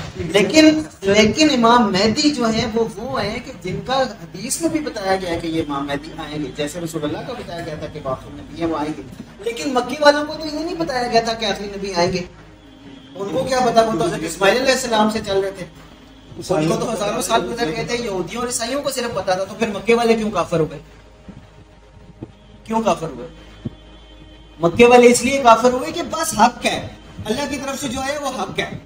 لیکن امام مہدی جو ہیں وہ ہیں کہ جن کا حدیث میں بھی بتایا گیا ہے کہ یہ امام مہدی آئیں گے، جیسے رسول اللہ کا بتایا گیا تھا کہ آخری نبی ہیں وہ آئیں گے، لیکن مکی والوں کو تو یہ نہیں بتایا گیا تھا کہ آخری نبی آئیں گے. ان کو کیا پتا، وہ تو حضرت اسماعیل علیہ السلام سے چل رہے تھے، ان کو تو ہزاروں سال گزر گئے تھے. یہودیوں اور عیسائیوں کو صرف پتا تھا. تو پھر مکے والے کیوں کافر ہو گئے؟ کیوں کافر ہوئے؟ مکے والے اس لیے کافر ہوئے کہ بس حق ہے، اللہ کی طرف سے جو آیا وہ حق ہے،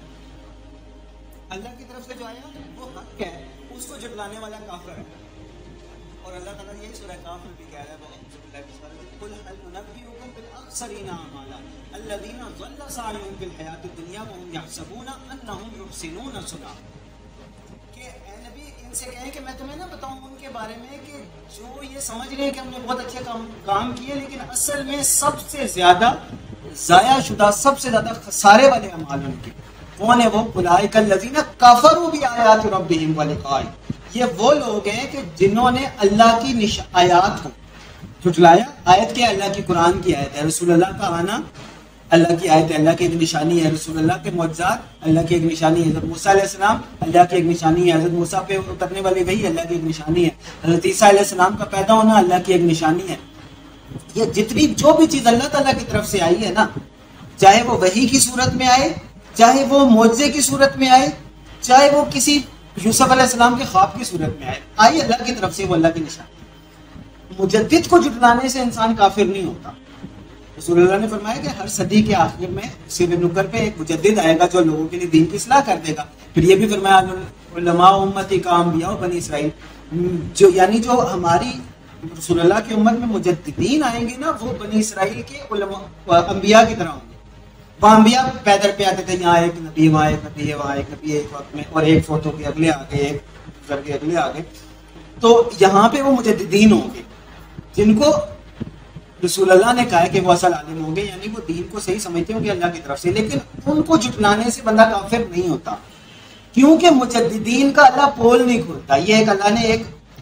اللہ کی طرف سے جو آیا وہ حق ہے، اس کو جھٹلانے والا کافر ہے. اور اللہ تعالیٰ یہی سورہ کاف میں بھی کہہ رہا ہے قل هل ننبئكم بالاخسرین اعمالا الذین ضل سعیهم فی الحیاۃ الدنیا وهم یحسبون انهم یحسنون صنعا. کہ اے نبی ان سے کہیں کہ میں تمہیں نہ بتاؤں ان کے بارے میں کہ جو یہ سمجھ رہے ہیں کہ ہم نے بہت اچھے کام کیے، لیکن اصل میں سب سے زیادہ ضائع شدہ، سب سے زیادہ خسارے والے اعمال ان کے کون ہے؟ وہ اولئک الذین کفروا بآیات ربہم ولقائہ. یہ وہ لوگ ہیں کہ جنہوں نے اللہ کی آیات کو جھٹلایا. آیت کیا؟ اللہ کی قرآن کی آیت ہے، رسول اللہ کا آنا اللہ کی آیت ہے، اللہ کی ایک نشانی ہے، رسول اللہ کے معجزات اللہ کی ایک نشانی ہے، حضرت موسیٰ علیہ السلام اللہ کی ایک نشانی ہے، حضرت موسیٰ پہ اترنے والی وحی اللہ کی ایک نشانی ہے، حضرت عیسیٰ علیہ السلام کا پیدا ہونا اللہ کی ایک نشانی ہے. یہ جتنی جو بھی چیز اللہ تعالیٰ کی طرف سے آئی ہے نا، چاہے وہ وحی کی صورت میں آئے، چاہے وہ معجزے کی صورت میں آئے، چاہے وہ کسی یوسف علیہ السلام کے خواب کی صورت میں آئے، آئی اللہ کی طرف سے، وہ اللہ کی نشانی. مجدد کو جھٹلانے سے انسان کافر نہیں ہوتا. رسول اللہ نے فرمایا کہ ہر صدی کے آخر میں سر نکر پہ ایک مجدد آئے گا جو لوگوں کے لیے دین کی اصلاح کر دے گا. پھر یہ بھی فرمایا علماء امتی کا انبیاء بنی اسرائیل، جو یعنی جو ہماری رسول اللہ کی امت میں مجددین آئیں گے نا، وہ بنی اسرائیل کے علماء انبیاء کی طرح ہوں گے. وہاں انبیاء پیدل پہ آتے تھے، یہاں ایک نبی، وہاں ایک نبی، وہاں ایک نبی ایک وقت میں، اور ایک فوت ہو کے اگلے آگے، ایک گزر کے اگلے آگے. تو یہاں پہ وہ مجددین ہوں گے جن کو رسول اللہ نے کہا ہے کہ وہ اصل عالم ہوں گے، یعنی وہ دین کو صحیح سمجھتے ہوں گے اللہ کی طرف سے. لیکن ان کو جھٹلانے سے بندہ کافر نہیں ہوتا، کیونکہ مجددین کا اللہ پول نہیں کھولتا. یہ ایک اللہ نے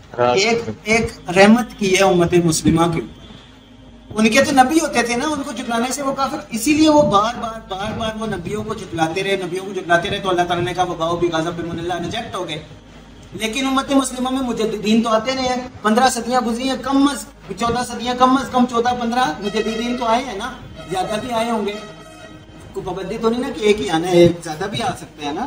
ایک رحمت کی ہے امت مسلمہ کے اوپر. ان کے تو نبی ہوتے تھے نا، ان کو جھٹلانے سے وہ کافر، اسی لیے وہ بار بار وہ نبیوں کو جھٹلاتے رہے تو اللہ تعالیٰ نے کہا وباؤ بغضب من اللہ، ریجیکٹ ہو گئے. لیکن امت مسلمہ میں مجددین تو آتے رہے ہیں، 15 صدیاں گزری ہیں، 14 صدیاں، کم از کم 14-15 مجددین تو آئے ہیں نا، زیادہ بھی آئے ہوں گے. کوئی پابندی تو نہیں نا کہ ایک ہی آنا ہے، ایک زیادہ بھی آ سکتے ہیں نا.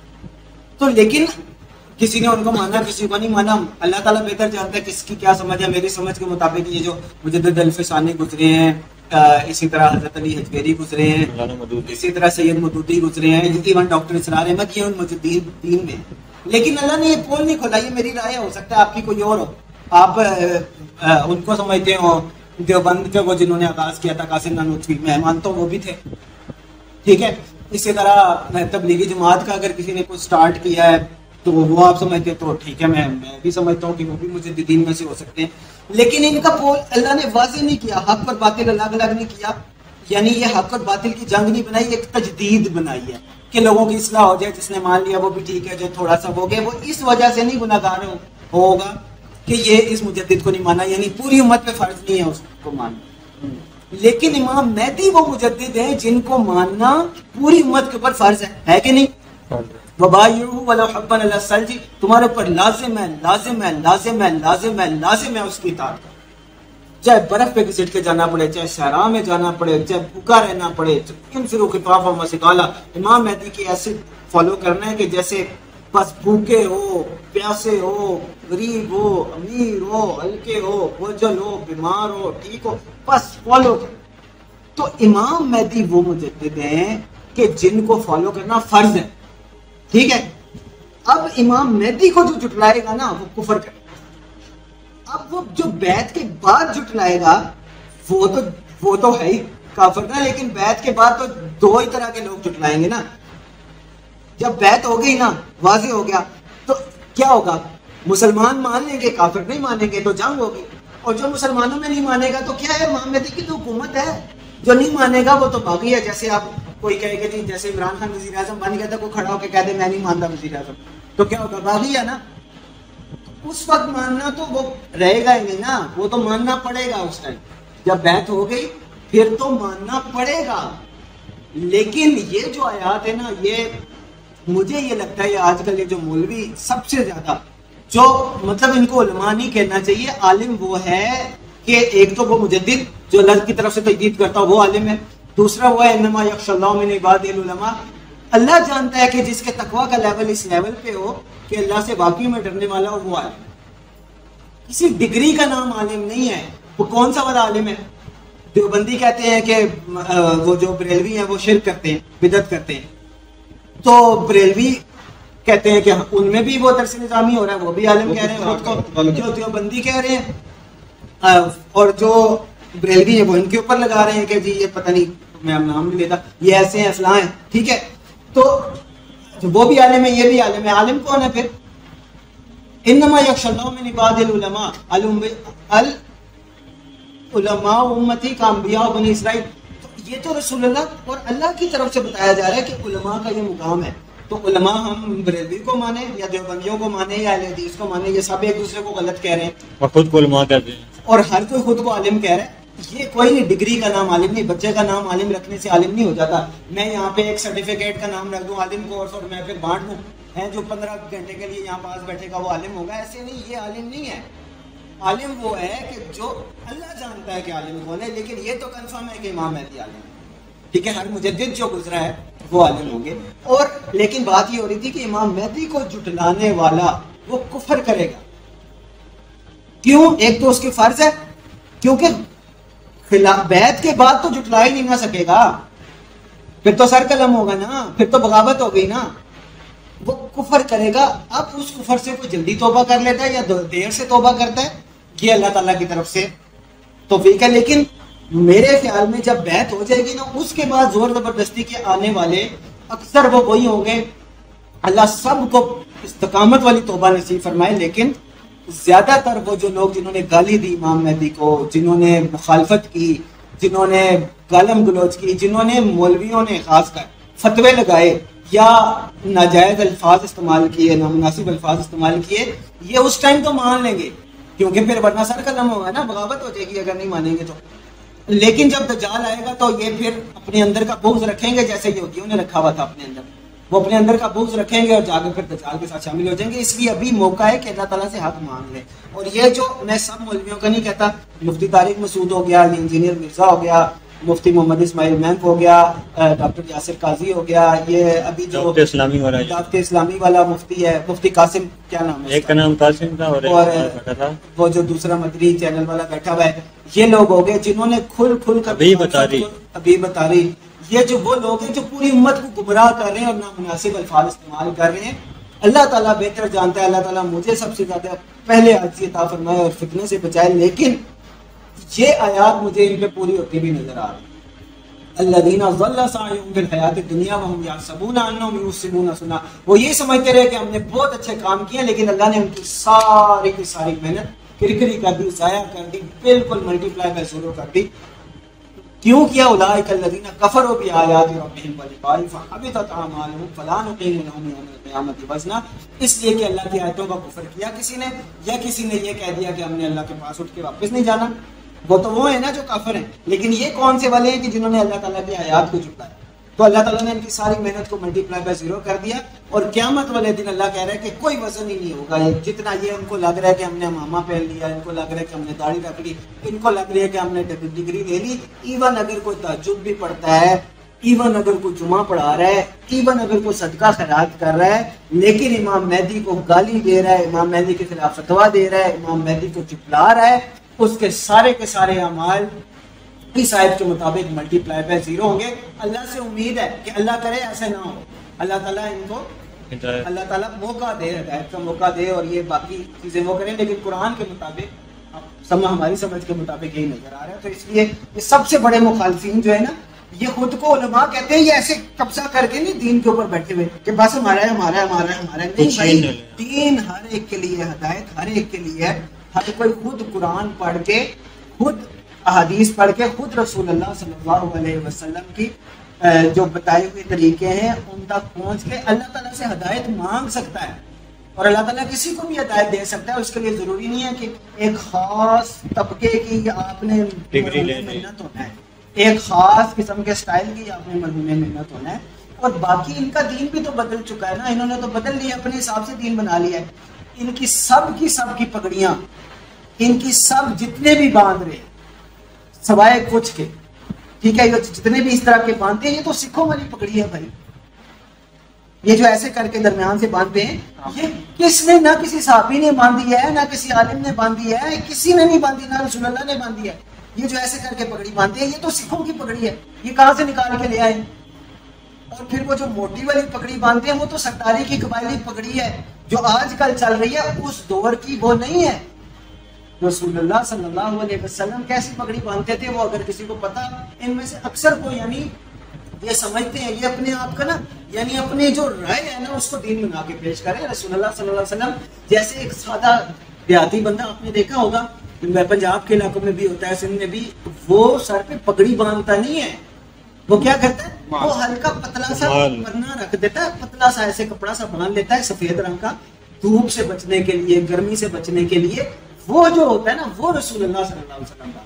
تو لیکن کسی نے ان کو مانا، کسی کو نہیں مانا، اللہ تعالیٰ بہتر جانتا ہے کس کی کیا سمجھ ہے. میری سمجھ کے مطابق یہ جو مجدد الفسانی گزرے ہیں، اسی طرح حضرت علی حجویری گزرے ہیں، اسی طرح سید مودودی گزرے ہیں، ایون ڈاکٹر اسرار احمد، یہ ان مجددین میں. لیکن اللہ نے یہ پول نہیں کھولا. یہ میری رائے ہو سکتا ہے، آپ کی کوئی اور ہو. آپ ان کو سمجھتے ہو دیوبند کے وہ جنہوں نے آغاز کیا تھا، قاسم نانوتوی، مہمان تو وہ بھی تھے، ٹھیک ہے. اسی طرح تبلیغی جماعت کا اگر کسی نے کوئی سٹارٹ کیا ہے تو وہ آپ سمجھتے تو ٹھیک ہے، میں بھی سمجھتا ہوں کہ وہ بھی مجددین میں سے ہو سکتے ہیں. لیکن ان کا پول اللہ نے واضح نہیں کیا، حق اور باطل الگ الگ نہیں کیا. یعنی یہ حق اور باطل کی جنگ نہیں بنائی، ایک تجدید بنائی ہے کہ لوگوں کی اصلاح ہو جائے. جس نے مان لیا وہ بھی ٹھیک ہے، جو تھوڑا سا ہو گئے وہ اس وجہ سے نہیں گناہگار ہوگا کہ یہ اس مجدد کو نہیں مانا. یعنی پوری امت پہ فرض نہیں ہے اس کو ماننا. لیکن امام مہدی وہ مجدد ہیں جن کو ماننا پوری امت کے اوپر فرض ہے کہ نہیں؟ وبایعوا ولو حبا علی الثلج، تمہارے اوپر لازم ہے لازم ہے لازم ہے لازم ہے لازم ہے اس کی اطاعت. چاہے برف پہ گھسٹ کے جانا پڑے، چاہے صحرا میں جانا پڑے، چاہے بھوکا رہنا پڑے، انفروا خفافا وثقالا. امام مہدی کی ایسے فالو کرنا ہے کہ جیسے بس بھوکے ہو، پیاسے ہو، غریب ہو، امیر ہو، ہلکے ہو، بوجھل ہو، بیمار ہو، ٹھیک ہو، بس فالو. تو امام مہدی وہ مجدد ہیں کہ جن کو فالو کرنا فرض ہے، ٹھیک ہے. اب امام مہدی کو جو جھٹلائے گا نا وہ کفر کرے. اب وہ جو بیعت کے بعد جھٹلائے گا وہ تو ہے ہی کافر نا. لیکن بیعت کے بعد تو دو ہی طرح کے لوگ جھٹلائیں گے نا. جب بیعت ہو گئی نا، واضح ہو گیا، تو کیا ہوگا؟ مسلمان مان لیں گے، کافر نہیں مانیں گے تو جنگ ہوگی. اور جو مسلمانوں میں نہیں مانے گا تو کیا ہے؟ امام مہدی کی تو حکومت ہے. جو نہیں مانے گا وہ تو باغی ہے. جیسے آپ کوئی کہے کہ جی جیسے عمران خان وزیر اعظم بن گیا تھا، کوئی کھڑا ہو کے کہہ دے میں نہیں مانتا وزیر اعظم، تو کیا ہوگا؟ باغی ہے نا. اس وقت ماننا تو وہ رہے گا ہی نہیں نا، وہ تو ماننا پڑے گا اس ٹائم. جب بیعت ہو گئی پھر تو ماننا پڑے گا. لیکن یہ جو آیات ہے نا، مجھے یہ لگتا ہے آج کل یہ جو مولوی سب سے زیادہ جو مطلب ان کو علماء نہیں کہنا چاہیے، عالم وہ ہے کہ ایک تو وہ مجدد جو اللہ کی طرف سے تجدید کرتا وہ عالم ہے، دوسرا وہ ہے انما یخشی اللہ من عبادہ العلماء، اللہ جانتا ہے کہ جس کے تقویٰ کا لیول اس لیول پہ ہو کہ اللہ سے واقعی میں ڈرنے والا ہو وہ عالم، کسی ڈگری کا نام عالم نہیں ہے۔ وہ کون سا والا عالم ہے؟ دیوبندی کہتے ہیں کہ وہ جو بریلوی ہیں وہ شرک کرتے ہیں، بدعت کرتے ہیں، تو بریلوی کہتے ہیں کہ ان میں بھی وہ درس نظامی ہو رہا ہے، وہ بھی عالم کہہ رہے ہیں خود کو، جو دیوبندی کہہ رہے ہیں اور جو بریلوی ہیں وہ ان کے اوپر لگا رہے ہیں کہ جی یہ پتہ نہیں، میں نام نہیں لیتا، یہ ایسے ہیں فلاں ہیں، ٹھیک ہے، تو وہ بھی عالم ہے یہ بھی عالم ہے۔ عالم کون ہے پھر؟ انما یخشی اللہ من عبادہ العلماء، علماء امتی کا انبیاء بنی اسرائیل، تو یہ تو رسول اللہ اور اللہ کی طرف سے بتایا جا رہا ہے کہ علماء کا یہ مقام ہے۔ تو علماء ہم بریلوی کو مانے یا دیوبندیوں کو مانے یا اہل حدیث کو مانے، یہ سب ایک دوسرے کو غلط کہہ رہے ہیں اور خود کو علماء کہتے ہیں، اور ہر کوئی خود کو عالم کہہ رہا ہے۔ یہ کوئی نہیں، ڈگری کا نام عالم نہیں، بچے کا نام عالم رکھنے سے عالم نہیں ہو جاتا۔ میں یہاں پہ ایک سرٹیفکیٹ کا نام رکھ دوں عالم کورس اور میں پھر بانٹ دوں ہیں جو 15 گھنٹے کے لیے یہاں پاس بیٹھے گا وہ عالم ہوگا، ایسے نہیں، یہ عالم نہیں ہے۔ عالم وہ ہے کہ جو اللہ جانتا ہے کہ عالم کون ہے، لیکن یہ تو کنفرم ہے کہ امام مہدی عالم ہے، ٹھیک ہے، ہر مجدد جو گزرا ہے وہ عالم ہوں گے۔ اور لیکن بات یہ ہو رہی تھی کہ امام مہدی کو جھٹلانے والا وہ کفر کرے گا، کیوں؟ ایک تو اس کی فرض ہے، کیونکہ بیعت کے بعد تو جھٹلا ہی نہیں نہ سکے گا، پھر تو سر قلم ہوگا نا، پھر تو بغاوت ہو گئی نا، وہ کفر کرے گا۔ اب اس کفر سے کوئی جلدی توبہ کر لیتا ہے یا دیر سے توبہ کرتا ہے، یہ اللہ تعالیٰ کی طرف سے توفیق ہے۔ لیکن میرے خیال میں جب بیعت ہو جائے گی نا، اس کے بعد زور زبردستی کے آنے والے اکثر وہ وہی ہوں گے۔ اللہ سب کو استقامت والی توبہ نصیب فرمائے، لیکن زیادہ تر وہ جو لوگ جنہوں نے گالی دی امام مہدی کو، جنہوں نے مخالفت کی، جنہوں نے گالم گلوچ کی، جنہوں نے مولویوں نے خاص کر فتوے لگائے یا ناجائز الفاظ استعمال کیے، نامناسب الفاظ استعمال کیے، یہ اس ٹائم تو مان لیں گے، کیونکہ پھر ورنہ سر قلم ہوگا نا، بغاوت ہو جائے گی اگر نہیں مانیں گے تو۔ لیکن جب دجال آئے گا تو یہ پھر اپنے اندر کا بغض رکھیں گے، جیسے یہودیوں نے رکھا ہوا تھا اپنے اندر، وہ اپنے اندر کا بغض رکھیں گے اور جا کے پھر دجال کے ساتھ شامل ہو جائیں گے۔ اس لیے ابھی موقع ہے کہ اللہ تعالیٰ سے حق مانگ لیں۔ اور یہ جو میں سب مولویوں کا نہیں کہتا، مفتی طارق مسعود ہو گیا، انجینئر مرزا ہو گیا، مفتی محمد اسماعیل مینک ہو گیا، ڈاکٹر یاسر قاضی ہو گیا، یہ ابھی جو دعوت اسلامی والا مفتی ہے، مفتی قاسم، کیا نام ہے، ایک کا نام قاسم تھا اور وہ جو دوسرا مدری چینل والا بیٹھا ہوا ہے، یہ لوگ ہو گئے جنہوں نے کھل کر ابھی بتا رہی، یہ جو وہ لوگ ہیں جو پوری امت کو گمراہ کر رہے ہیں اور نامناسب الفاظ استعمال کر رہے ہیں۔ اللہ تعالیٰ بہتر جانتا ہے، اللہ تعالیٰ مجھے سب سے زیادہ پہلے عاجزی عطا فرمائے اور فتنے سے بچائے، لیکن یہ آیات مجھے ان پہ پوری ہوتی بھی نظر آ رہی ہے۔ الذین ضل سعیہم فی الحیاۃ الدنیا وہم یحسبون انہم یحسنون صنعا، وہ یہ سمجھتے رہے کہ ہم نے بہت اچھے کام کیے، لیکن اللہ نے ان کی ساری کی ساری محنت کرکری کر دی، ضائع کر دی، بالکل ملٹی پلائی بائی زیرو کر دی۔ کیوں کیا؟ اولئک الذین کفروا بآیات ربہم ولقائہ فحبطت اعمالہم فلا نقیم لہم یوم القیامۃ وزنا، اس لیے کہ اللہ کی آیتوں کا کفر کیا کسی نے، یا کسی نے یہ کہہ دیا کہ ہم نے اللہ کے پاس اٹھ کے واپس نہیں جانا، وہ تو وہ ہیں نا جو کافر ہیں۔ لیکن یہ کون سے والے ہیں کہ جنہوں نے اللہ تعالیٰ کی آیات کو جھٹلایا؟ تو اللہ تعالیٰ نے ان کی ساری محنت کو ملٹی پلائی بائی زیرو کر دیا، اور قیامت والے دن اللہ کہہ رہا ہے کہ کوئی وزن ہی نہیں ہوگا، جتنا یہ ان کو لگ رہا ہے کہ ہم نے امامہ پہن لیا، ان کو لگ رہا ہے کہ ہم نے داڑھی رکھ لی، ان کو لگ رہا ہے کہ ہم نے ڈگری لے لی، ایون اگر کوئی تہجد بھی پڑھتا ہے، ایون اگر کوئی جمعہ پڑھا رہا ہے، ایون اگر کوئی صدقہ خیرات کر رہا ہے، لیکن امام مہدی کو گالی دے رہا ہے، امام مہدی کے خلاف فتویٰ دے رہا ہے، امام مہدی کو جھٹلا رہا ہے، اس کے سارے اعمال اس آیت کے مطابق ملٹی پلائی بائی زیرو ہوں گے۔ اللہ سے امید ہے کہ اللہ کرے ایسا نہ ہو، اللہ تعالیٰ ان کو اللہ تعالیٰ موقع دے، ہدایت کا موقع دے، اور یہ باقی چیزیں وہ کریں، لیکن قرآن کے مطابق ہماری سمجھ کے مطابق یہی نظر آ رہا ہے۔ تو اس لیے یہ سب سے بڑے مخالفین جو ہے نا، یہ خود کو علماء کہتے ہیں، یہ ایسے قبضہ کر کے نہیں دین کے اوپر بیٹھے ہوئے کہ بس ہمارا ہے ہمارا ہے ہمارا ہے ہمارا ہے، نہیں بھائی، دین ہر ایک کے لیے، ہدایت ہر ایک کے لیے ہے۔ ہر کوئی خود قرآن پڑھ کے، خود احادیث پڑھ کے، خود رسول اللہ صلی اللہ علیہ وسلم کی جو بتائے ہوئے طریقے ہیں ان تک پہنچ کے اللہ تعالیٰ سے ہدایت مانگ سکتا ہے، اور اللہ تعالیٰ کسی کو بھی ہدایت دے سکتا ہے۔ اس کے لیے ضروری نہیں ہے کہ ایک خاص طبقے کی آپ نے محنت ہونا ہے، ایک خاص قسم کے سٹائل کی آپ نے مرہون محنت ہونا ہے۔ اور باقی ان کا دین بھی تو بدل چکا ہے نا، انہوں نے تو بدل لیا، اپنے حساب سے دین بنا لیا ہے. ان کی سب کی پگڑیاں، ان کی سب جتنے بھی باندھ رہے سوائے کچھ کے، ٹھیک ہے، یہ جتنے بھی اس طرح کے باندھتے ہیں یہ تو سکھوں والی پگڑی ہے بھائی. یہ جو ایسے کر کے درمیان سے باندھتے ہیں، یہ کس نے، نہ کسی صحابی نے باندھی ہے، نہ کسی عالم نے باندھی ہے، کسی نے نہیں باندھی، نہ رسول اللہ نے باندھی ہے. یہ جو ایسے کر کے پگڑی باندھتے ہیں یہ تو سکھوں کی پگڑی ہے، یہ کہاں سے نکال کے لے آئے؟ اور پھر وہ جو موٹی والی پگڑی باندھتے ہیں وہ تو سرداری کی قبائلی پگڑی ہے جو آج کل چل رہی ہے، اس دور کی وہ نہیں ہے. رسول اللہ صلی اللہ علیہ وسلم کیسی پگڑی باندھتے تھے وہ اگر کسی کو پتا، ان میں سے اکثر کو یعنی یہ سمجھتے ہیں، یہ اپنے آپ کا نا یعنی اپنے جو رائے ہے نا اس کو دین بنا کے پیش کریں. رسول اللہ صلی اللہ علیہ وسلم جیسے ایک سادہ دیہاتی بندہ آپ نے دیکھا ہوگا، پنجاب کے علاقوں میں بھی ہوتا ہے، سندھ میں بھی، وہ سر پہ پگڑی باندھتا نہیں ہے، وہ کیا کرتا ہے، وہ ہلکا پتلا سا پرنا رکھ دیتا ہے، پتلا سا ایسے کپڑا سا باندھ لیتا ہے سفید رنگ کا، دھوپ سے بچنے کے لیے، گرمی سے بچنے کے لیے. وہ جو ہوتا ہے نا وہ رسول اللہ صلی اللہ علیہ وسلم کا.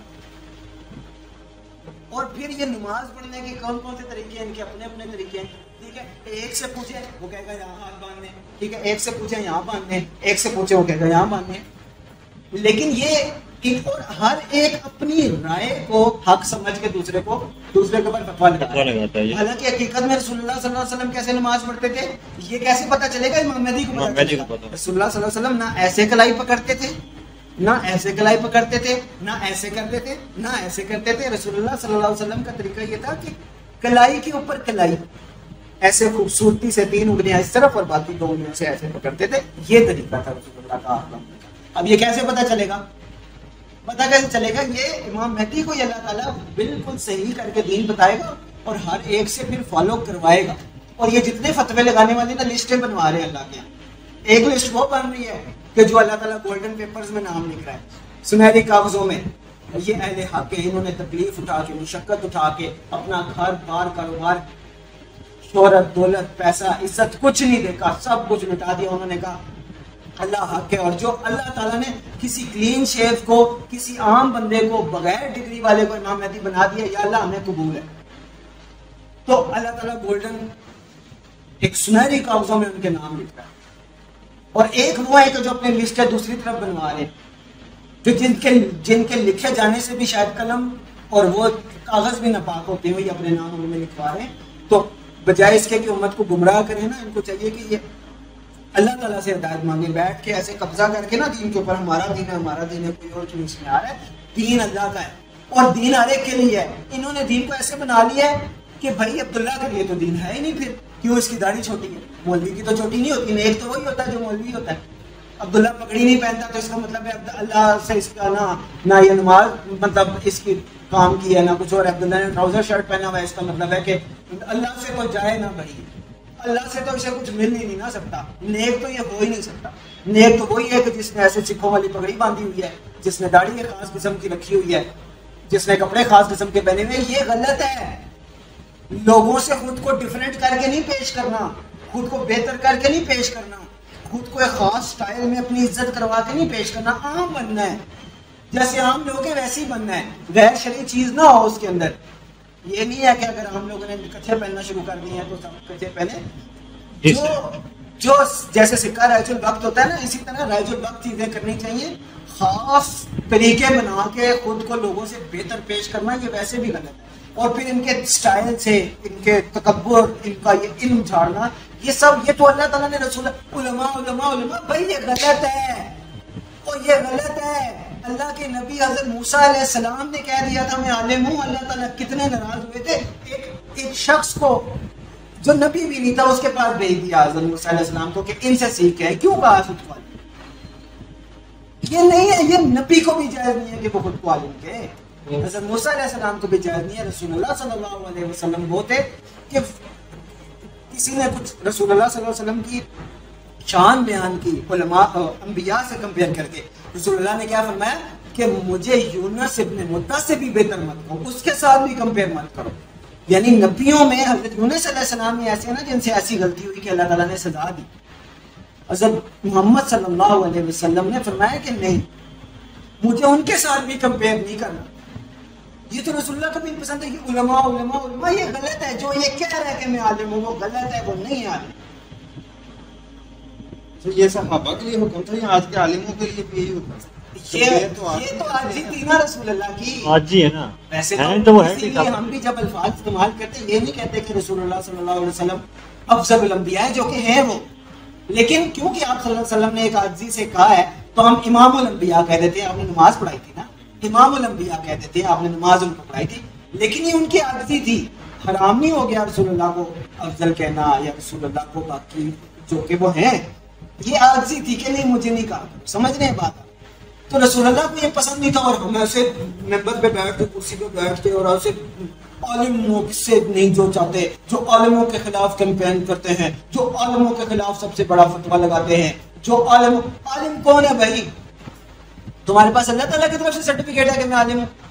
اور پھر یہ نماز پڑھنے کے کون کون سے طریقے ہیں، ان کے اپنے اپنے طریقے ہیں. ٹھیک ہے، ایک سے پوچھے وہ کہے گا یہاں ہاتھ باندھنے، ٹھیک ہے، ایک سے پوچھے یہاں باندھنے، ایک سے پوچھے وہ کہے گا یہاں باندھنے. لیکن یہ اور ہر ایک اپنی رائے کو حق سمجھ کے دوسرے کے اوپر فتویٰ لگاتا ہے. حالانکہ حقیقت میں رسول اللہ صلی اللہ علیہ وسلم کیسے نماز پڑھتے تھے یہ کیسے پتہ چلے گا؟ امام مہدی کو پتہ چلے گا. رسول اللہ صلی اللہ علیہ وسلم نہ ایسے کلائی پکڑتے تھے، نہ ایسے کلائی پکڑتے تھے، نہ ایسے کرتے تھے، نہ ایسے کرتے تھے. رسول اللہ صلی اللہ علیہ وسلم کا طریقہ یہ تھا کہ کلائی کے اوپر کلائی ایسے خوبصورتی سے 3 انگلیاں اس طرف اور باقی 2 انگلیوں سے ایسے پکڑتے تھے. یہ طریقہ تھا رسول اللہ کا. اب یہ کیسے پتہ چلے گا؟ پتہ کیسے چلے گا؟ یہ امام مہدی کو اللہ تعالیٰ بالکل صحیح کر کے دین بتائے گا اور ہر ایک سے پھر فالو کروائے گا. اور یہ جتنے فتوے لگانے والے نا لسٹیں بنوا رہے ہیں اللہ کے یہاں. ایک لسٹ وہ بن رہی ہے کہ جو اللہ تعالیٰ گولڈن پیپرز میں نام لکھ رہا ہے، سنہری کاغذوں میں، یہ اہل حق ہے، انہوں نے تکلیف اٹھا کے، مشقت اٹھا کے اپنا گھر بار، کاروبار، شہرت، دولت، پیسہ، عزت کچھ نہیں دیکھا، سب کچھ لٹا دیا. انہوں نے کہا اللہ حق ہے. اور جو اللہ تعالیٰ نے کسی کلین شیف کو، کسی عام بندے کو، بغیر ڈگری والے کو امام مہدی بنا دیا، یا اللہ ہمیں قبول ہے. تو اللہ تعالیٰ گولڈن ایک سنہری کاغذوں میں ان کے نام لکھ رہا ہے. اور ایک وہ ہے کہ جو اپنے لسٹ ہے دوسری طرف بنوا رہے، جو جن کے لکھے جانے سے بھی شاید قلم اور وہ کاغذ بھی ناپاک ہوتے ہیں، وہی اپنے نام ان میں لکھوا رہے ہیں. تو بجائے اس کے کہ امت کو گمراہ کریں نا، ان کو چاہیے کہ یہ اللہ تعالیٰ سے ہدایت مانگے، بیٹھ کے ایسے قبضہ کر کے نا دین کے اوپر، ہمارا دین ہے، ہمارا دین ہے، کوئی اور چیز اس میں آ رہا ہے. دین اللہ کا ہے اور دین ہر ایک کے لیے ہے. انہوں نے دین کو ایسے بنا لیا ہے کہ بھائی عبداللہ کے لیے تو دین ہے ہی نہیں، پھر کیوں اس کی داڑھی چھوٹی ہے؟ مولوی کی تو چھوٹی نہیں ہوتی، ایک تو وہی ہوتا ہے جو مولوی ہوتا ہے. عبداللہ پگڑی نہیں پہنتا تو اس کا مطلب ہے اللہ سے اس کا نہ یہ نماز مطلب اس کی کام کی ہے، نہ کچھ اور. عبداللہ نے ٹراؤزر شرٹ پہنا ہوا ہے، اس کا مطلب ہے کہ اللہ سے تو جائے نہ بھائی، اللہ سے تو اسے کچھ مل ہی نہیں نہ سکتا. نیک تو یہ ہو ہی نہیں سکتا. نیک تو وہی ہے کہ جس نے ایسے سکھوں والی پگڑی باندھی ہوئی ہے، جس نے داڑھی ایک خاص قسم کی رکھی ہوئی ہے، جس نے کپڑے خاص قسم کے پہنے ہوئے. یہ غلط ہے. لوگوں سے خود کو ڈیفرنٹ کر کے نہیں پیش کرنا، خود کو بہتر کر کے نہیں پیش کرنا، خود کو ایک خاص سٹائل میں اپنی عزت کروا کے نہیں پیش کرنا. عام بننا ہے، جیسے عام لوگ ہیں ویسے ہی بننا ہے، غیر شرعی چیز نہ ہو اس کے اندر. یہ نہیں ہے کہ اگر ہم لوگوں نے کچھے پہننا شروع کر دیے ہیں تو سب کچھے پہنے. جو جیسے سکہ رائج الوقت ہوتا ہے نا، اسی طرح رائج الوقت چیزیں کرنی چاہیے. خاص طریقے بنا کے خود کو لوگوں سے بہتر پیش کرنا یہ ویسے بھی غلط ہے. اور پھر ان کے سٹائل سے، ان کے تکبر، ان کا یہ علم جھاڑنا، یہ سب یہ تو اللہ تعالیٰ نے رسول علماء بھائی یہ غلط ہے. اور یہ غلط ہے. اللہ کے نبی حضرت موسیٰ علیہ السلام نے کہہ دیا تھا میں عالم ہوں. اللہ تعالیٰ کتنے ناراض ہوئے تھے. ایک شخص کو جو نبی بھی نہیں تھا اس کے پاس بھیج دیا حضرت موسیٰ علیہ السلام کو کہ ان سے سیکھے. کیوں کہا خود کو عالم؟ یہ نہیں ہے، یہ نبی کو بھی جائز نہیں ہے کہ وہ خود کو عالم کہے. حضرت موسیٰ علیہ السلام کو بھی جائز نہیں ہے. رسول اللہ صلی اللہ علیہ وسلم وہ تھے کہ کسی نے کچھ رسول اللہ صلی اللہ علیہ وسلم کی شان بیان کی علماء انبیاء سے کمپیئر کر کے. رسول اللہ نے کیا فرمایا کہ مجھے یونس ابن متیٰ سے بھی بہتر مت کرو، اس کے ساتھ بھی کمپیئر مت کرو. یعنی نبیوں میں حضرت یونس علیہ السلام نے ایسے نا جن سے ایسی غلطی ہوئی کہ اللہ تعالیٰ نے سزا دی. حضرت محمد صلی اللہ علیہ وسلم نے فرمایا کہ نہیں، مجھے ان کے ساتھ بھی کمپیئر نہیں کرنا. یہ تو رسول اللہ کو بھی پسند ہے. یہ علماء علماء علماء یہ غلط ہے. جو یہ کہہ رہا ہے کہ میں عالم ہوں وہ غلط ہے, وہ نہیں ہے عالم. تو یہ صحابہ کے لیے حکم تھا یا آج کے عالموں کے لیے بھی یہی حکم ہے؟ یہ تو آج ہی تھی نا رسول اللہ کی, آج ہی ہے نا. ویسے تو وہ ہے اسی لیے ہم بھی جب الفاظ استعمال کرتے ہیں یہ نہیں کہتے کہ رسول اللہ صلی اللہ علیہ وسلم افضل الانبیاء ہے, جو کہ ہیں وہ, لیکن کیونکہ آپ صلی اللہ علیہ وسلم نے ایک عاجزی سے کہا ہے تو ہم امام الانبیاء کہہ دیتے ہیں. آپ نے نماز پڑھائی تھی نا, امام الانبیاء کہہ دیتے ہیں, آپ نے نماز ان کو پڑھائی تھی, لیکن یہ ان کی عاجزی تھی. حرام نہیں ہو گیا رسول اللہ کو افضل کہنا یا رسول اللہ کو باقی جو کہ وہ ہیں. یہ عاجزی تھی کہ نہیں مجھے نہیں کہا. سمجھ رہے ہیں بات؟ تو رسول اللہ کو یہ پسند نہیں تھا, اور ہم ایسے ممبر پہ بیٹھ کے کرسی پہ بیٹھ کے اور ایسے عالموں سے نہیں جو چاہتے, جو عالموں کے خلاف کیمپین کرتے ہیں, جو عالموں کے خلاف سب سے بڑا فتویٰ لگاتے ہیں, جو عالم کون ہے بھائی؟ تمہارے پاس اللہ تعالیٰ کی طرف سے سرٹیفکیٹ ہے کہ میں عالم ہوں؟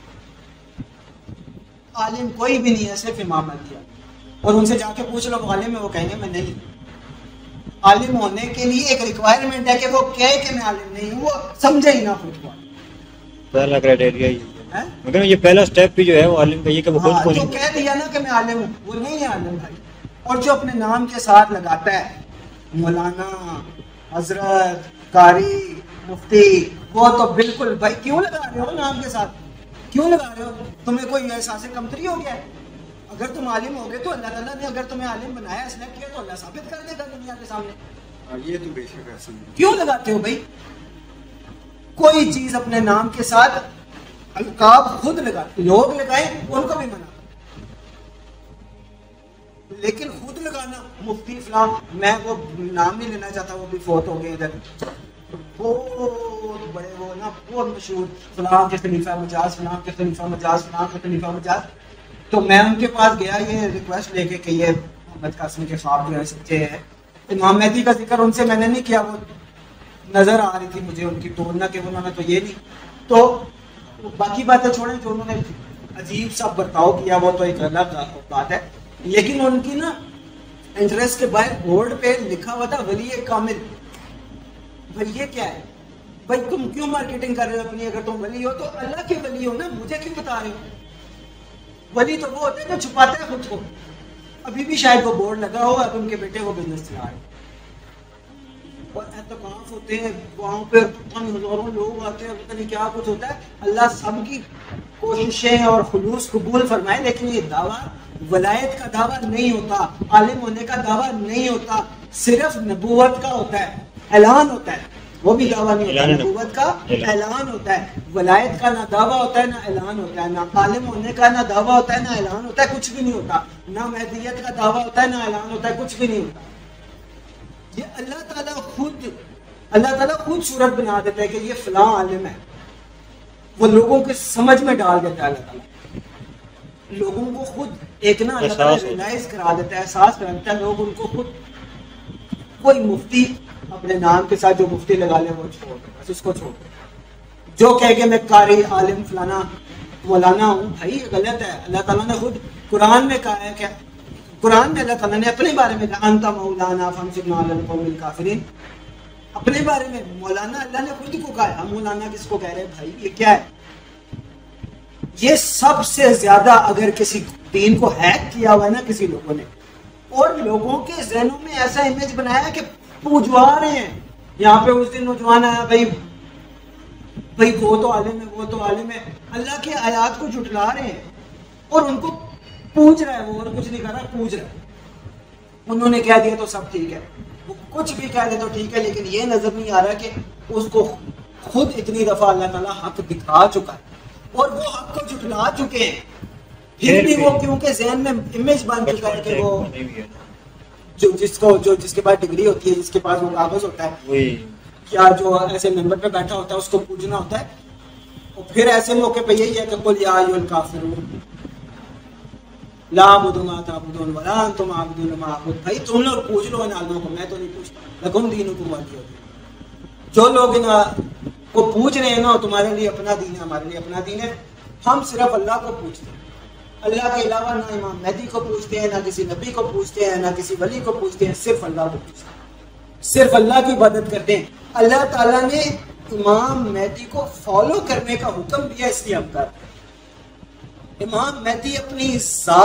عالم کوئی بھی نہیں ہے, صرف امام علی. اور ان سے جا کے پوچھ لو عالم ہے, وہ کہیں گے میں نہیں. عالم ہونے کے لیے ایک ریکوائرمنٹ ہے کہ وہ کہے کہ میں عالم نہیں ہوں, وہ سمجھے ہی نہ خود کو. پہلا کرائٹیریا یہ مگر یہ پہلا سٹیپ بھی جو ہے وہ عالم کا یہ کہ وہ خود کو جو کہہ دیا نا کہ میں عالم ہوں وہ نہیں ہے عالم بھائی. اور جو اپنے نام کے ساتھ لگاتا ہے مولانا, حضرت, قاری, مفتی, وہ تو بالکل بھائی کیوں لگا رہے ہو نام کے ساتھ؟ کیوں لگا رہے ہو؟ تمہیں کوئی احساس کمتری ہو گیا ہے؟ اگر تم عالم ہو گئے تو اللہ تعالیٰ نے اگر تمہیں عالم بنایا, سلیکٹ کیا, تو اللہ ثابت کر دے گا دنیا کے سامنے. یہ تو بے شک ایسا ہے. کیوں لگاتے ہو بھائی؟ کوئی چیز اپنے نام کے ساتھ القاب خود لگاتے, لوگ لگائیں ان کو بھی منع, لیکن خود لگانا مفتی فلاں, میں وہ نام نہیں لینا چاہتا, وہ بھی فوت ہو گئے ادھر, بہت بڑے وہ نا, بہت مشہور فلاں کے خلیفہ مجاز, فلاں کے خلیفہ مجاز, فلاں کے خلیفہ مجاز. تو میں ان کے پاس گیا یہ ریکویسٹ لے کے کہ یہ محمد قاسم کے خواب جو ہے سچے ہیں. امام مہدی کا ذکر ان سے میں نے نہیں کیا, وہ نظر آ رہی تھی مجھے ان کی ٹون نہ کہ انہوں نے تو یہ نہیں. تو باقی باتیں چھوڑیں, جو انہوں نے عجیب سا برتاؤ کیا وہ تو ایک الگ بات ہے, لیکن ان کی نا انٹرسٹ کے باہر بورڈ پہ لکھا ہوا تھا ولی کامل. بھائی یہ کیا ہے بھائی؟ تم کیوں مارکیٹنگ کر رہے ہو اپنی؟ اگر تم ولی ہو تو اللہ کے ولی ہو نا, مجھے کیوں بتا رہے ہو؟ ولی تو وہ ہوتا ہے جو چھپاتا ہے خود کو. ابھی بھی شاید وہ بورڈ لگا ہو, اب ان کے بیٹے وہ بزنس چلا رہے ہیں, اور اعتکاف ہوتے ہیں وہاں پہ ہزاروں لوگ آتے ہیں, پتہ نہیں کیا کچھ ہوتا ہے. اللہ سب کی کوششیں اور خلوص قبول فرمائے, لیکن یہ دعویٰ ولایت کا دعویٰ نہیں ہوتا, عالم ہونے کا دعویٰ نہیں ہوتا, صرف نبوت کا ہوتا ہے, اعلان ہوتا ہے. وہ بھی دعویٰ نہیں ہوتا, نبوت کا اعلان ہوتا ہے. ولایت کا نہ دعویٰ ہوتا ہے نہ اعلان ہوتا ہے, نہ عالم ہونے کا نہ دعویٰ ہوتا ہے نہ اعلان ہوتا ہے, کچھ بھی نہیں ہوتا. نہ مہدیت کا دعویٰ ہوتا ہے نہ اعلان ہوتا ہے, کچھ بھی نہیں ہوتا. یہ اللہ تعالیٰ خود صورت بنا دیتا ہے کہ یہ فلاں عالم ہے, وہ لوگوں کے سمجھ میں ڈال دیتا ہے. اللہ تعالیٰ لوگوں کو خود ایک نا اللہ تعالیٰ ریلائز کرا دیتا ہے, احساس کرا دیتا ہے. لوگ ان کو خود, کوئی مفتی اپنے نام کے ساتھ جو مفتی لگا لے وہ چھوڑ دے, بس اس کو چھوڑ دے. جو کہے کہ میں قاری, عالم, فلانا, مولانا ہوں, بھائی یہ غلط ہے. اللہ تعالیٰ نے خود قرآن میں کہا ہے کہ قرآن میں اللہ تعالیٰ نے اپنے بارے میں کہا انت مولانا فانصرنا علی القوم الکافرین. اپنے بارے میں مولانا اللہ نے خود کو کہا ہے. ہم مولانا کس کو کہہ رہے ہیں بھائی؟ یہ کیا ہے؟ یہ سب سے زیادہ اگر کسی دین کو ہیک کیا ہوا ہے نا کسی لوگوں نے, اور لوگوں کے ذہنوں میں ایسا امیج بنایا کہ پوجوا رہے ہیں. یہاں پہ اس دن نوجوان آیا, بھائی وہ تو عالم ہے, وہ تو عالم ہے, اللہ کے آیات کو جھٹلا رہے ہیں اور ان کو پوچھ رہا ہے, وہ اور کچھ نہیں کر رہا, پوچھ رہا ہے. انہوں نے کہہ دیا تو سب ٹھیک ہے, وہ کچھ بھی کہہ دے تو ٹھیک ہے, لیکن یہ نظر نہیں آ رہا کہ اس کو خود اتنی دفعہ اللہ تعالیٰ حق دکھا چکا ہے اور وہ حق کو جھٹلا چکے ہیں. پھر بھی وہ کیونکہ ذہن میں امیج بن چکا ہے کہ وہ جس کے پاس ڈگری ہوتی ہے, جس کے پاس وہ کاغذ ہوتا ہے, یا جو ایسے ممبر پہ بیٹھا ہوتا ہے اس کو پوچھنا ہوتا ہے. اور پھر ایسے موقع پہ یہی ہے کہ قل یا ایھا الکافرون لا اعبد ما تعبدون ولا انتم عابدون ما اعبد. بھائی تم لوگ پوچھ لو ان عالموں کو, میں تو نہیں پوچھتا. لکم دینکم ولی دین. جو لوگ ان کو پوچھ رہے ہیں نا, تمہارے لیے اپنا دین ہے, ہمارے لیے اپنا دین ہے. ہم صرف اللہ کو پوچھتے ہیں, اللہ کے علاوہ نہ امام مہدی کو پوچھتے ہیں, نہ کسی نبی کو پوچھتے ہیں, نہ کسی ولی کو پوچھتے ہیں, صرف اللہ کو پوچھتے ہیں, صرف اللہ کی عبادت کرتے ہیں. اللہ تعالیٰ نے امام مہدی کو فالو کرنے کا حکم دیا, اس لیے ہم کرتے ہیں. امام مہدی اپنی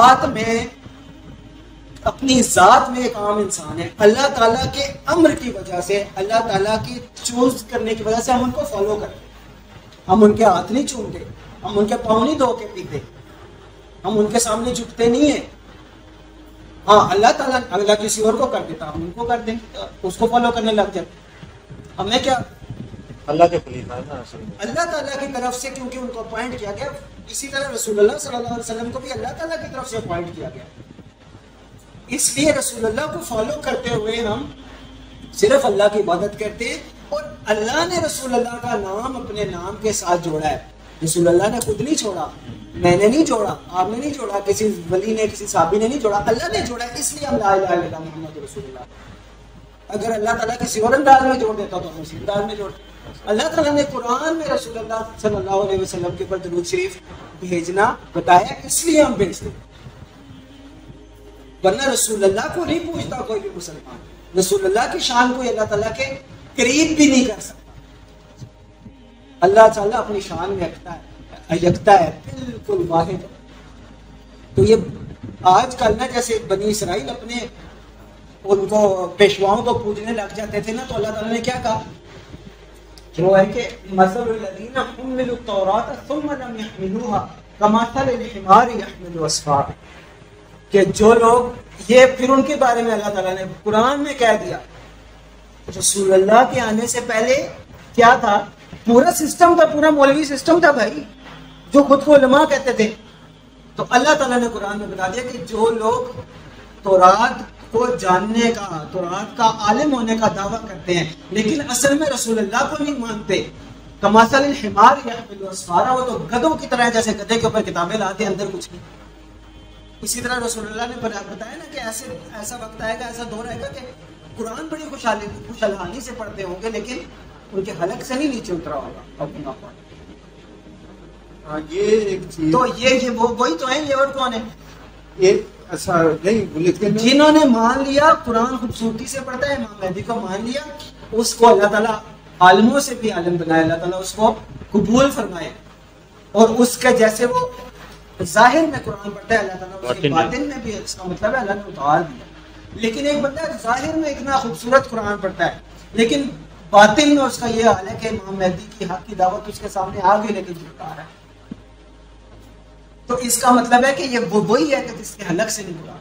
ذات میں ایک عام انسان ہے. اللہ تعالیٰ کے امر کی وجہ سے, اللہ تعالیٰ کی چوز کرنے کی وجہ سے ہم ان کو فالو کرتے ہیں. ہم ان کے ہاتھ نہیں چومتے, ہم ان کے پاؤں نہیں دھو کے پیتے, ہم ان کے سامنے جھکتے نہیں ہیں. ہاں اللہ تعالیٰ اگلا کسی اور کو کر دیتا, ہم ان کو کر دیں, اس کو فالو کرنے لگ جاتے. ہمیں کیا, اللہ کے خلیفہ ہے نا اصل میں. اللہ تعالیٰ کی طرف سے کیونکہ ان کو اپوائنٹ کیا گیا, اسی طرح رسول اللہ صلی اللہ علیہ وسلم کو بھی اللہ تعالیٰ کی طرف سے اپوائنٹ کیا گیا. اس لیے رسول اللہ کو فالو کرتے ہوئے ہم صرف اللہ کی عبادت کرتے ہیں, اور اللہ نے رسول اللہ کا نام اپنے نام کے ساتھ جوڑا ہے. رسول اللہ نے خود نہیں چھوڑا, میں نے نہیں جوڑا, آپ نے نہیں جوڑا, کسی ولی نے, کسی صحابی نے نہیں جوڑا, اللہ نے جوڑا. اس لیے ہم لا الہ الا اللہ محمد رسول اللہ. اگر اللہ تعالیٰ کسی اور انداز میں جوڑ دیتا تو ہم اسی انداز میں جوڑتے. اللہ تعالیٰ نے قرآن میں رسول اللہ صلی اللہ علیہ وسلم کے اوپر درود شریف بھیجنا بتایا, اس لیے ہم بھیجتے ہیں. ورنہ رسول اللہ کو نہیں پوچھتا کوئی بھی مسلمان. رسول اللہ کی شان کو اللہ تعالیٰ کے قریب بھی نہیں کر سکتا. اللہ تعالیٰ اپنی شان میں یکتا ہے, بالکل واحد. تو یہ آج کل نا جیسے بنی اسرائیل اپنے ان کو پیشواؤں کو پوجنے لگ جاتے تھے نا, تو اللہ تعالیٰ نے کیا کہا, جو ہے کہ مثل الذین حملوا التوراۃ ثم لم يحملوها کمثل الحمار يحمل اسفارا, کہ جو لوگ یہ, پھر ان کے بارے میں اللہ تعالیٰ نے قرآن میں کہہ دیا. رسول اللہ کے آنے سے پہلے کیا تھا, پورا سسٹم تھا, پورا مولوی سسٹم تھا بھائی, جو خود کو علماء کہتے تھے. تو اللہ تعالیٰ نے قرآن میں بتا دیا کہ جو لوگ تورات کو جاننے کا, تورات کا عالم ہونے کا دعویٰ کرتے ہیں لیکن اصل میں رسول اللہ کو نہیں مانتے, کمثل الحمار یحمل اسفارا, وہ تو گدھوں کی طرح, جیسے گدھے کے اوپر کتابیں لاتے ہیں, اندر کچھ نہیں. اسی طرح رسول اللہ نے بتایا نا کہ ایسا وقت آئے گا, ایسا دور آئے گا کہ قرآن بڑی خوشحالی سے پڑھتے ہوں گے لیکن ان کے حلق سے نہیں نیچے اترا ہوگا. یہ ایک چیز, تو یہ وہی تو ہیں, یہ اور کون ہے, یہ ایسا نہیں لیکن جنہوں نے مان لیا قرآن خوبصورتی سے پڑھتا ہے, امام مہدی کو مان لیا, اس کو اللہ تعالیٰ عالموں سے بھی عالم بنائے, اللہ تعالیٰ اس کو قبول فرمائے, اور اس کے جیسے وہ ظاہر میں قرآن پڑھتا ہے, اللہ تعالیٰ اس کے باطن میں بھی, اس کا مطلب ہے اللہ نے اتار دیا. لیکن ایک بندہ ظاہر میں اتنا خوبصورت قرآن پڑھتا ہے لیکن باطن میں اس کا یہ حال ہے کہ امام مہدی کی حق کی دعوت اس کے سامنے آ گئی لیکن جھکا رہا ہے. تو اس کا مطلب ہے کہ یہ وہی ہے کہ جس کے حلق سے نہیں بڑھا.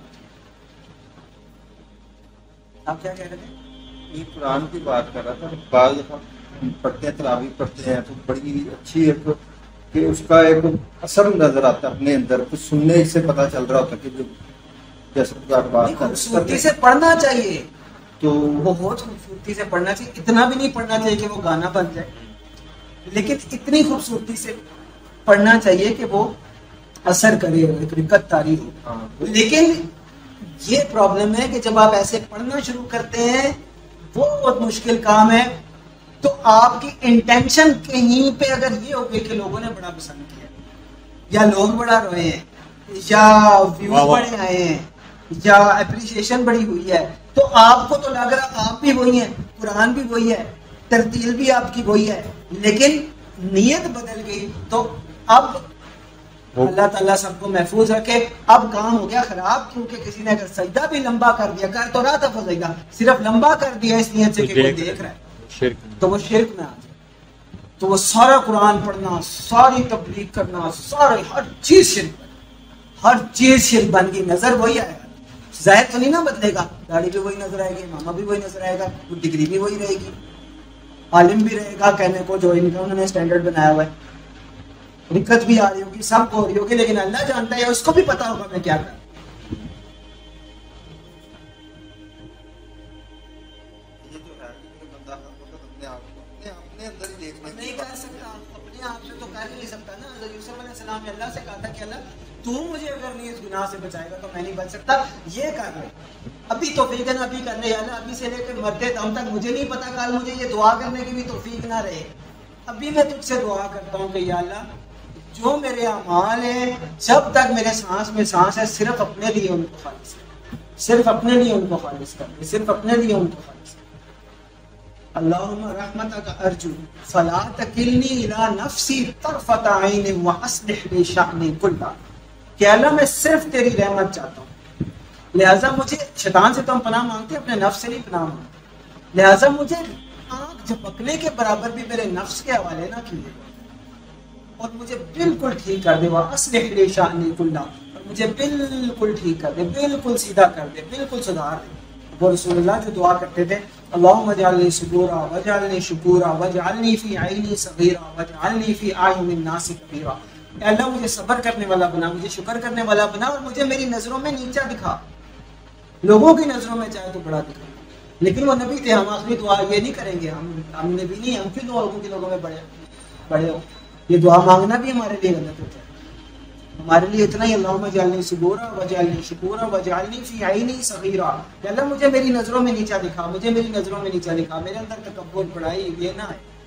آپ کیا کہہ رہے تھے؟ یہ قرآن کی بات کر رہا تھا. بعض دفعہ پڑھتے ہیں, تراویح پڑھتے ہیں تو بڑی اچھی ایک کہ اس کا ایک اثر نظر آتا ہے اپنے اندر, کچھ سننے سے پتہ چل رہا ہوتا کہ جو جیسے بات خوبصورتی سے پڑھنا چاہیے, تو وہ بہت خوبصورتی سے پڑھنا چاہیے. اتنا بھی نہیں پڑھنا چاہیے کہ وہ گانا بن جائے, لیکن اتنی خوبصورتی سے پڑھنا چاہیے کہ وہ اثر کرے, ایک رکت طاری ہو. لیکن یہ پرابلم ہے کہ جب آپ ایسے پڑھنا شروع کرتے ہیں وہ بہت مشکل کام ہے. تو آپ کی انٹینشن کہیں پہ اگر یہ ہو گئی کہ لوگوں نے بڑا پسند کیا, یا لوگ بڑا روئے ہیں, یا ویوز بڑے آئے ہیں, یا اپریشیشن بڑی ہوئی ہے, تو آپ کو تو لگ رہا آپ بھی وہی ہیں, قرآن بھی وہی ہے, ترتیل بھی آپ کی وہی ہے, لیکن نیت بدل گئی. تو اب اللہ تعالیٰ سب کو محفوظ رکھے. اب کام ہو گیا خراب, کیونکہ کسی نے اگر سجدہ بھی لمبا کر دیا, کر تو رہا تھا فضیلہ, صرف لمبا کر دیا اس نیت سے کہ کوئی دیکھ رہا ہے, تو وہ شرک میں آ جائے. تو وہ سارا قرآن پڑھنا, ساری تبلیغ کرنا, سارے ہر چیز شرک, ہر چیز شرک بن گئی. نظر وہی آئے گا, ظاہر تو نہیں نا بدلے گا, داڑھی بھی وہی نظر آئے گی, ماما بھی وہی نظر آئے گا, ڈگری بھی وہی رہے گی, عالم بھی رہے گا کہنے کو جو ان کا انہوں نے اسٹینڈرڈ بنایا ہوا ہے, رکت بھی آ رہی ہوگی, سب کو ہو رہی ہوگی, لیکن اللہ جانتا ہے, اس کو بھی پتا ہوگا میں کیا کروں. نہیں کر سکتا اپنے آپ سے, تو کر ہی نہیں سکتا نا. حضرت یوسف علیہ السلام نے اللہ سے کہا تھا کہ اللہ تو مجھے اگر نہیں اس گناہ سے بچائے گا تو میں نہیں بچ سکتا, یہ کر رہے ابھی توفیق ہے نا, ابھی کرنے یا اللہ, ابھی سے لے کے مرتے دم تک مجھے نہیں پتا کل مجھے یہ دعا کرنے کی بھی توفیق نہ رہے. ابھی میں تجھ سے دعا کرتا ہوں کہ یا اللہ جو میرے اعمال ہیں, جب تک میرے سانس میں سانس ہے, صرف اپنے لیے ان کو خالص کر, صرف اپنے لیے ان کو خالص کر, صرف اپنے لیے ان کو خالص کر. اللہم رحمتک ارجو فلا تکلنی الی نفسی طرفت عین واصلح لی شأنی کلہ. کہ اللہ میں صرف تیری رحمت چاہتا ہوں، لہٰذا مجھے شیطان سے تو ہم پناہ مانگتے ہیں، اپنے نفس سے نہیں پناہ مانگتے، لہٰذا مجھے آنکھ جھپکنے کے برابر بھی میرے نفس کے حوالے نہ کیے اور مجھے بالکل ٹھیک کر دے، وَأَصْلِحْ لِي شَأْنِي كُلَّهُ، اور مجھے بالکل ٹھیک کر دے، بالکل سیدھا کر دے، بالکل سدھار دے۔ وہ رسول اللہ جو دعا کرتے تھے، اللہم اجعلنی صبورا واجعلنی شکورا واجعلنی فی عینی صغیرا واجعلنی فی اعین الناس کبیرا، اے اللہ مجھے صبر کرنے والا بنا، مجھے شکر کرنے والا بنا، اور مجھے میری نظروں میں نیچا دکھا، لوگوں کی نظروں میں چاہے تو بڑا دکھا۔ لیکن وہ نبی تھے، ہم آخری دعا یہ نہیں کریں گے، ہم نبی نہیں، ہم کیوں دعا ہوگی کہ لوگوں میں بڑے ہو؟ یہ دعا مانگنا بھی ہمارے لیے غلط ہوتا ہے۔ ہمارے لیے اتنا ہی اللہم اجعلنی صبورا واجعلنی شکورا واجعلنی فی عینی صغیرا، کہ اللہ مجھے میری نظروں میں نیچا دکھا، مجھے میری نظروں میں نیچا دکھا، میرے اندر تکبر بڑائی یہ نہ ہے۔